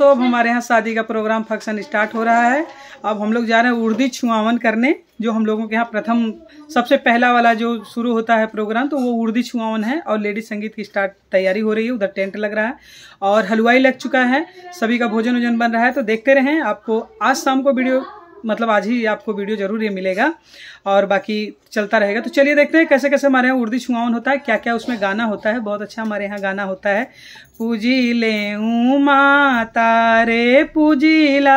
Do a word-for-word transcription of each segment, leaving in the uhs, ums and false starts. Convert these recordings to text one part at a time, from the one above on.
दोस्तों, अब हमारे यहाँ शादी का प्रोग्राम फंक्शन स्टार्ट हो रहा है। अब हम लोग जा रहे हैं उर्दी छुआवन करने, जो हम लोगों के यहाँ प्रथम सबसे पहला वाला जो शुरू होता है प्रोग्राम, तो वो उर्दी छुआवन है। और लेडीज संगीत की स्टार्ट तैयारी हो रही है, उधर टेंट लग रहा है और हलवाई लग चुका है, सभी का भोजन वोजन बन रहा है। तो देखते रहें, आपको आज शाम को वीडियो, मतलब आज ही आपको वीडियो जरूर ये मिलेगा और बाकी चलता रहेगा। तो चलिए देखते हैं कैसे कैसे हमारे यहाँ उर्दी छुआवन होता है, क्या क्या उसमें गाना होता है। बहुत अच्छा हमारे यहाँ गाना होता है। पूजी ले माता रे पूजिला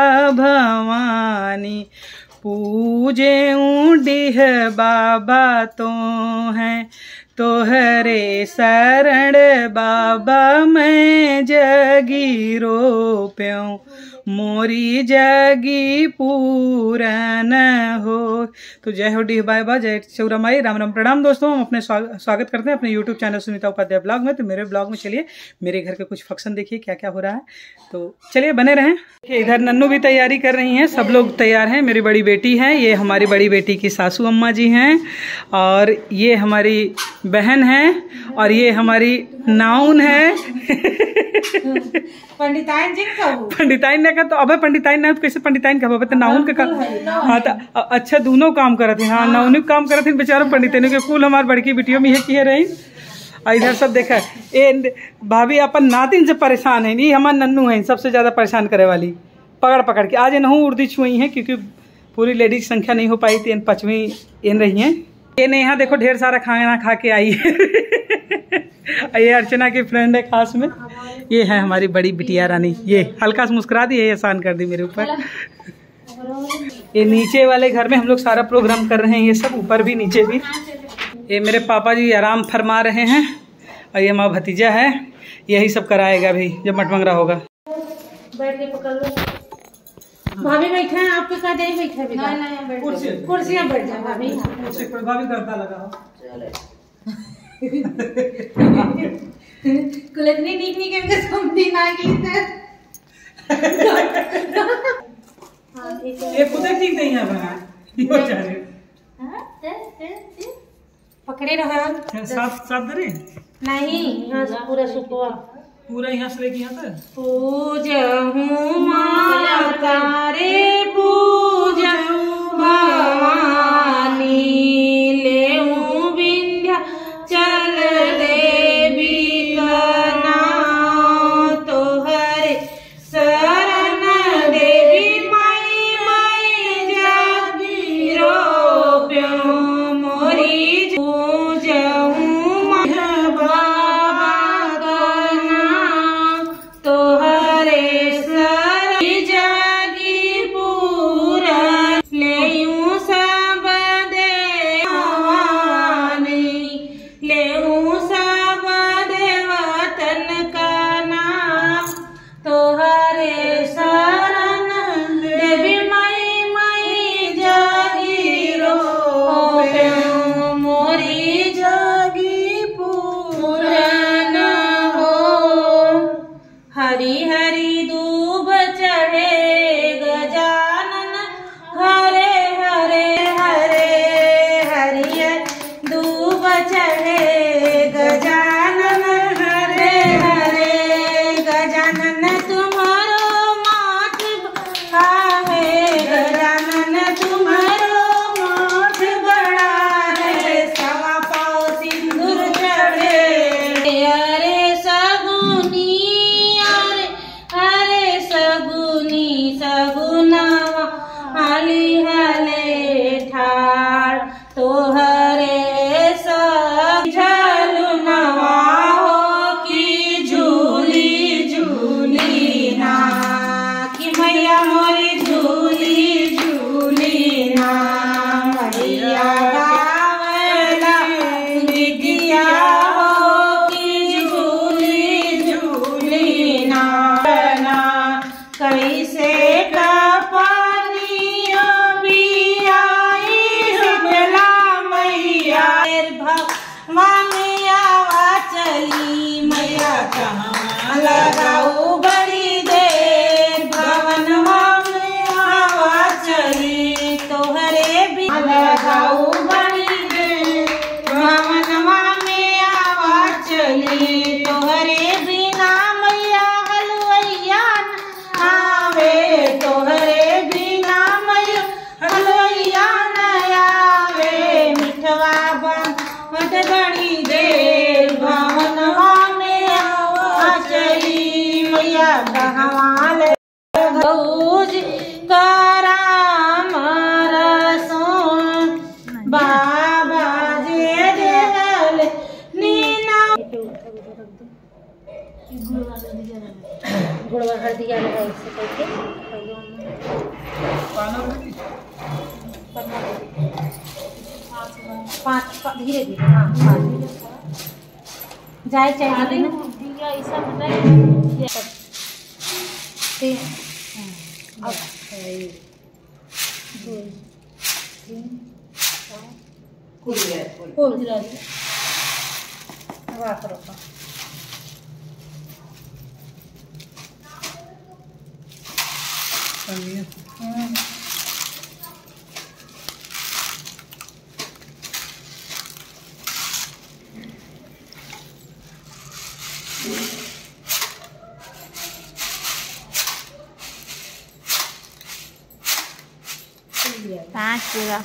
भवानी, पूजे डीह बाबा तो हैं, तोहरे शरण बाबा मैं जगी रो प्यों, मोरी जगी पूरन हो। तो जय हो डीह बाबा, जय चौरा माई, राम राम प्रणाम। दोस्तों, हम अपने स्वागत करते हैं अपने YouTube channel Sunita Upadhyay blog में। तो मेरे ब्लॉग में चलिए मेरे घर के कुछ फंक्शन देखिए क्या क्या हो रहा है, तो चलिए बने रहें। देखिए इधर नन्नू भी तैयारी कर रही हैं, सब लोग तैयार हैं। मेरी बड़ी बेटी है, ये हमारी बड़ी बेटी की सासू अम्मा जी हैं, और ये हमारी बहन है, और ये हमारी नाउन है। पंडिताइन जी का पंडिताइन ने का तो अब पंडिताइन ने तो कैसे पंडिताइन का बाबा नाउन का हाँ तो अच्छा दोनों काम करत हैं। हाँ नाउन काम करत हैं बेचारों पंडिताइन के कुल हमार बड़की बेटियों में ये किए रही। और इधर सब देखा ए भाभी अपन नातिन से परेशान है, ये हमार नन्नू है सबसे ज्यादा परेशान करे वाली, पकड़ पकड़ के। आज नहू उर्दी छुई है क्योंकि पूरी लेडीज संख्या नहीं हो पाई थी, पचवीं इन रही है। ये ने यहाँ देखो ढेर सारा खाना खा के आई है। ये अर्चना की फ्रेंड है खास में, ये है हमारी बड़ी बिटिया रानी। ये हल्का से मुस्कुरा दी, ये आसान कर दी मेरे ऊपर। ये नीचे वाले घर में हम लोग सारा प्रोग्राम कर रहे हैं, ये सब ऊपर भी नीचे भी। ये मेरे पापा जी आराम फरमा रहे हैं, और ये माँ भतीजा है, यही सब कराएगा अभी जब मटमंगरा होगा। बैठ के पकड़ लो भाभी, बैठे हैं आपके का जाए बैठे कुर्सियाँ बैठ जाए भाभी, भाभी करता लगा कुलतनी नीक नीक इनके समझी ना गई थे। ये खुद ठीक नहीं है बना, ये बेचारे पकड़े रहो साफ साफ धरे नहीं, यहाँ से पूरा सुखवा पूरा यहाँ से लेके यहाँ तक। पूजहूँ माता रे पूजहूँ भवानी, लेऊँ विंध्या चल देवी का नाम, तोहरे शरण देवी माई माई जागी रो प्यों, मोरी पूजहूँ लगाऊ बड़ी देर भवन तोहरे बिना मैया हलवैया नया वे मिठवा बट बड़ी देर भवनवा में आचरी मैया कहवा ले भौज कराम रसों बाबा जे देल नीना गुड़वा कर दिया लगा इससे करके पाँच धीरे धीरे हाँ जाए चाहिए ना ऐसा पाँच पूरा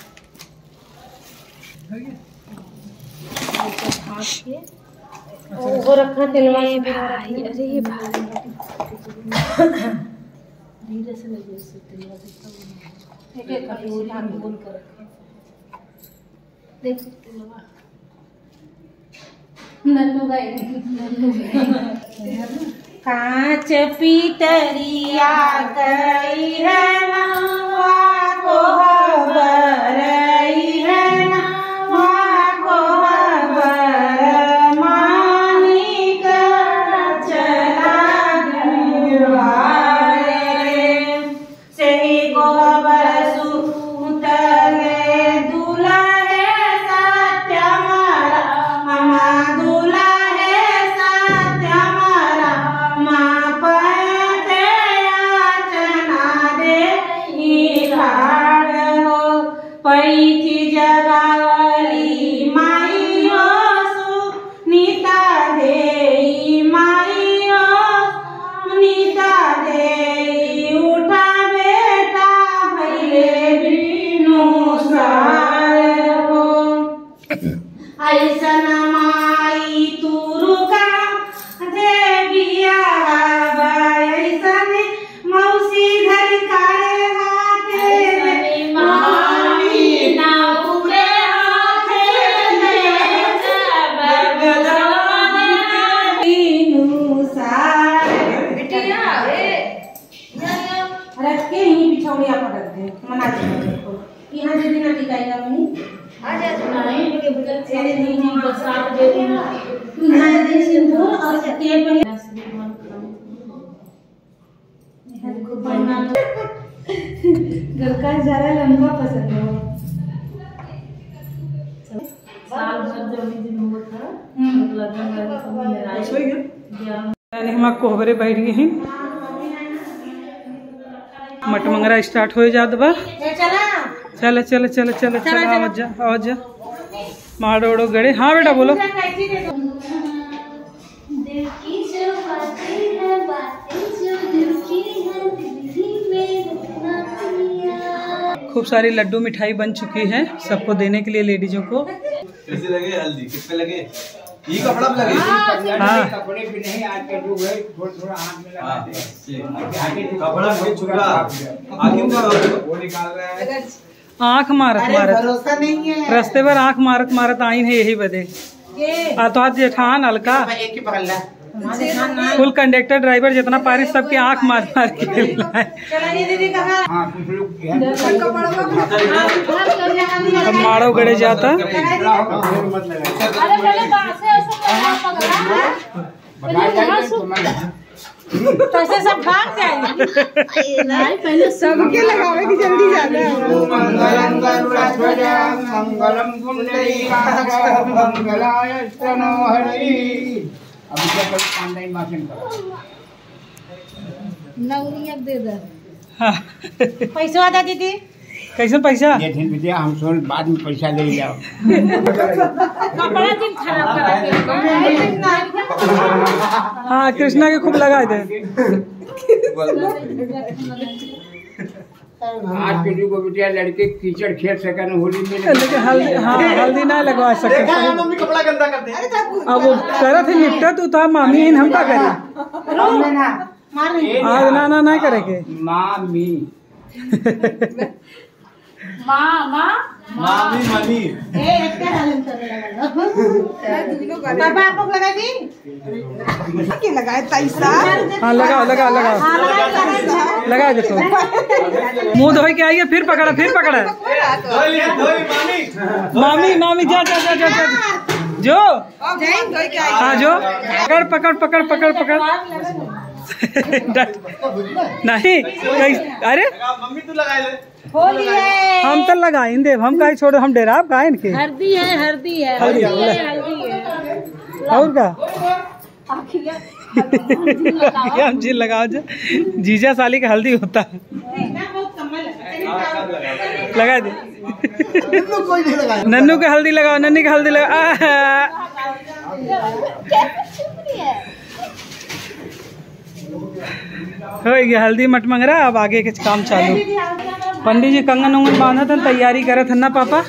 वो रखा तिलवा अरे भाई धीरे से लगे उससे तिलवा एक एक कटोरी में बोल कर रखा देख तिलवा नन्नू गाय नन्नू कांच पीतरिया गई है नवा को बरई है नवा को बर मानिक चला गिरवारे सही को बरसु उतले दूल्हा है सत्य मारा मामा दूल्हा है सत्य मारा माँ पते याचना दे निखार हो पैथी जगावली माई हो सुनीता दे माई हो सुनीता दे उठा बेटा भैले बिनु सार हो ऐसन माई तुरुका देविया ऐसन मौसी घर काले हाथे मामी ना उड़े हाथे बिनु सार बिटिया रख के ही बिछौलिया पर रख दे मना के यहाँ दे देना टिकाएगा मम्मी आ जा नहीं के बगल से नहीं नहीं बरसात दे देना यहाँ दे सिंदूर और तेल पर घर का जरा लंबा पसंद है साल भर जब दिन हुआ था लगन यानी हम कोहबरे बैठ गए हैं मटमंगरा स्टार्ट हो जात बा चल चल चल चल चल आवाज जा आवाज जा मारो उड़ो गड़े हाँ बेटा बोलो खूब सारी लड्डू मिठाई बन चुकी है सबको देने के लिए लेडीजों को। कैसे लगे हल्दी किस पे लगे ये कपड़ा पे लगे हाँ कपड़े पे नहीं आज के जो है थोड़ा थोड़ा हाथ में लगाते हैं कपड़ा में छुपा आगे का वो निकाल रहा है आँख मारत मारत भरोसा नहीं है रास्ते पर आँख मारत मारत आई है यही बदे आ तो आज जेठान अलका एक ही पकड़ ला फुल कंडक्टर ड्राइवर जितना पारी सबके आँख मार मार के लाए। चलिए दीदी कहाँ हां कुछ लोग अब मारो गड़े जाता मत लगा कैसे सब भाग जाएंगे नहीं पहले सबके लगावे की जल्दी जाना है। मंगलम गरुड़ध्वज मंगलम पुंडरीकाक्ष मंगलाय स्तनो हरि अभी क्या कर पांडे माचन करो नवनियत दे दे हाँ पैसा दा दीदी कैसे पैसा ये दिन विद्या हम सोल बाद में पैसा ले जाओ। कपड़ा दिन खराब करा हाँ कृष्णा के खूब लगा दे। आज के युग में बिटिया लड़के कीचड़ खेल सके न होली में, लेकिन हल्दी हाँ हल्दी ना लगवा सके। मम्मी कपड़ा गंदा कर दे। अब वो करत है निपटा तू तो मामी इन हम का करे आज ना ना ना करे के मामी माँ माँ मामी मामी ए क्या हालत कर रहा है पापा आप लोग लगा दी के लगाए पैसा। हाँ लगाओ लगाओ लगाओ लगा दे तो मुंह धोई के आइए फिर पकड़ा फिर पकड़ा धोई धोई मामी मामी मामी जा जा जा जा जा जो हाँ जो पकड़ पकड़ पकड़ पकड़ पकड़ नहीं अरे मम्मी तू लगा ले। होली है हम तो लगाए देव हम काहे छोड़ो हम डेरा गाय इनके हल्दी है हल्दी है हल्दी हल्दी है। है हल्दी है और का हम जी लगाओ जो जीजा साली का हल्दी होता है लगा दे नन्नू के हल्दी लगाओ नन्नी के हल्दी लगाओ हो गया हल्दी मट मंगरा। अब आगे के काम चालू। पंडित जी कंगन उंगन बांधा था तैयारी करे थे ना पापा।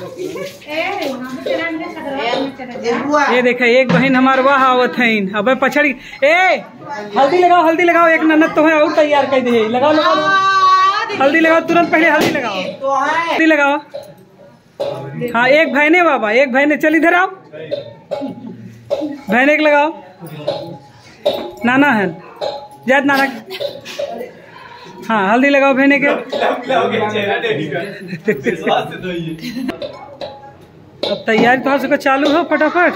ये देखे एक बहन हमारे वहाँ आवत है अब पछड़ ए हल्दी लगाओ हल्दी लगाओ एक ननद तो है और तैयार कर दे लगाओ लगाओ हल्दी लगाओ तुरंत पहले हल्दी लगाओ हल्दी लगाओ। हाँ एक बहने बाबा एक बहने चल इधर आओ बहने के लगाओ नाना है जात नाना हाँ हल्दी लगाओ बहने के। अब तैयारी तो सबको चालू हो फटाफट।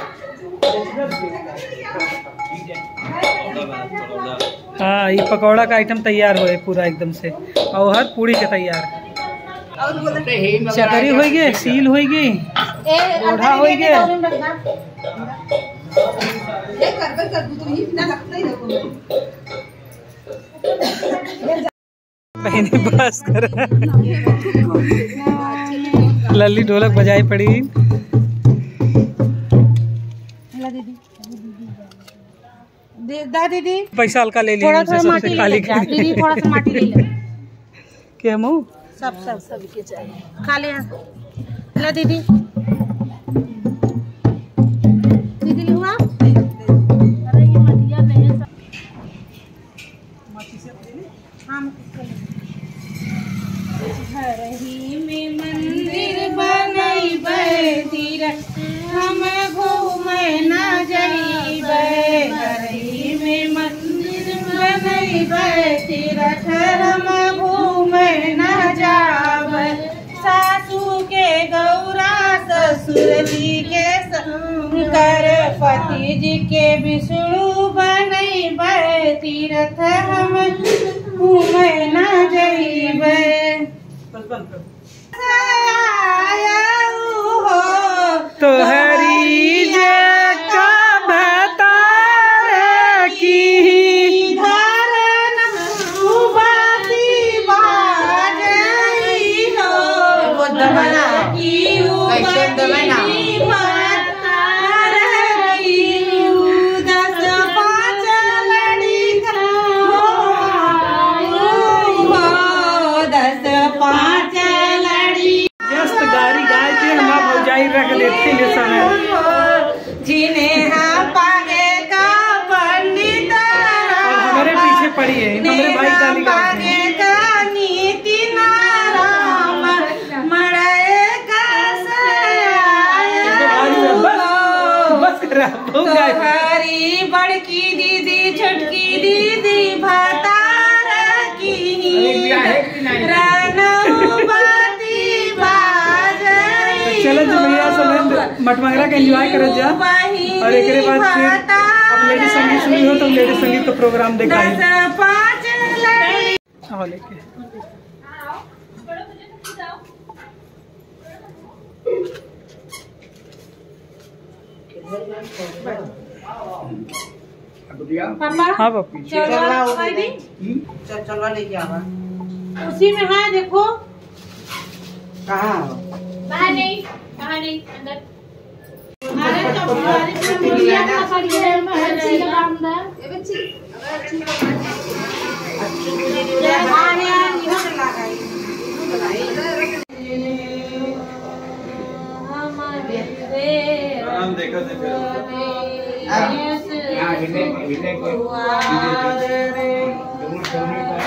हाँ ये पकौड़ा का आइटम तैयार हो पूरा एकदम से और हर पूरी के तैयार चकरी हो गई सील हो गई लोढ़ा हो गया। पहले बस कर लल्ली ढोलक बजाई पड़ी। दीदी पैसा हल्का ले लिया थोड़ा थोड़ा माटी ले ले दीदी थोड़ा सा माटी ले ले क्या मुँह सब सब सब के चाहिए खा ले ला दीदी दीदी हुआ अरे ये मटिया नहीं है हम घर ही में मंदिर बनई तीर हम घूमे न जइबे घर ही में मंदिर बनई तीरथ हम घूमे न जाबे सासू के गौरा ससुर जी के शंकर पति जी के विष्णु बनई तीरथ हम घूमे न जइबे तो हरी जका भतार की धारण उबाती बाजई हो वो दबना की उबाती भतार की दस पाँच लड़ी हो दस पाँच लड़ी जस्ट गाड़ी गाय के हम भौजाई रख देते हैं समय जिन्हें पागे का पंडित हमारे पीछे पड़ी है हमारे भाई डाली पागे का नीति नाराम मड़े का बस कर हरी बड़की दीदी छोटकी दीदी भतार की रानबाती बाजई चलो जो भैया सब मटमंगरा का एंजॉय करो जा और एक बाद फिर अब लेडी संगीत शुरू हो तो लेडी संगीत का प्रोग्राम देखा है पाँच लड़ी हाँ लेके पापा हाँ बापू चलवा ले जावा उसी में है देखो कहाँ बाहर नहीं, बाहर नहीं, अंदर। अरे तो हमारी मुर्गियां का पड़ी है अच्छी लगा अंदर ये बच्ची अच्छी ये आने निहर लगाई हमारे रे हम देखा थे फिर यहाँ विले विले को दोनों दोनों का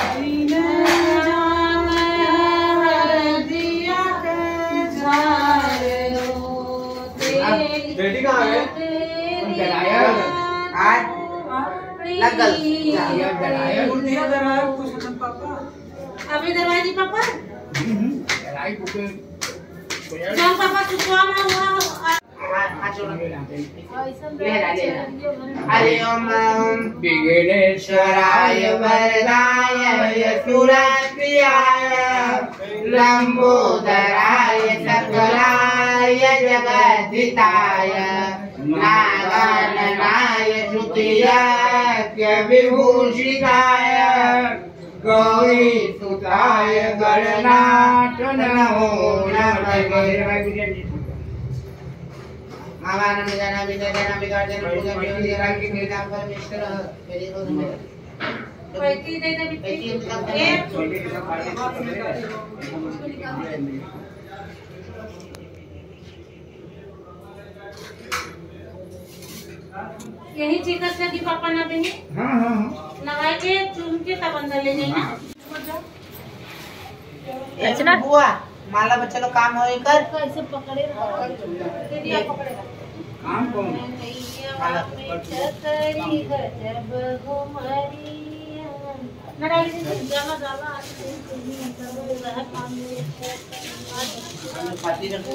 बेटी कहाँ है? आज लगल अभी दरवाजे पापा लड़ाई बुके जान पापा कुछ हुआ ना हुआ हरि ओम विघ्नेश्वराय वरदाय यशुराय लंबोदराय सकलाय जगद्धिताय नागाननाय श्रुतियाय विभूषिताय गौरी सुताय गणनाथ नमो नमः आवाहन विधान विधान विगार्जन पूजा विधिरा की निर्धाम परमेश्वर मेरी को नमः पैती दे दे पैती उसका यही चिकन से की पापा ना बनी हाँ हाँ नवाई के चुन के तब अंदर ले जाइए अच्छा बुआ माला बच्चा लोग काम होए कर कैसे पकड़े दीदी आप पकड़ेगा काम कौन माला लड़ाई से ज्यादा ज्यादा पार्टी रखो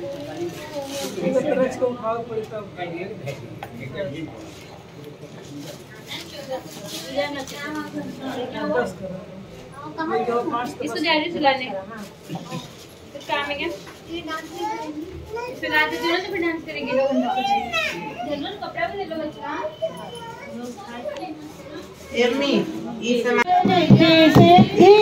इसको जल्दी सुलाने कुछ काम है क्या? सुला दे दोनों तो फिर डांस करेंगे लोग दोनों कपड़ा भी ले लो बच्चा एम्मी इस समय जैसे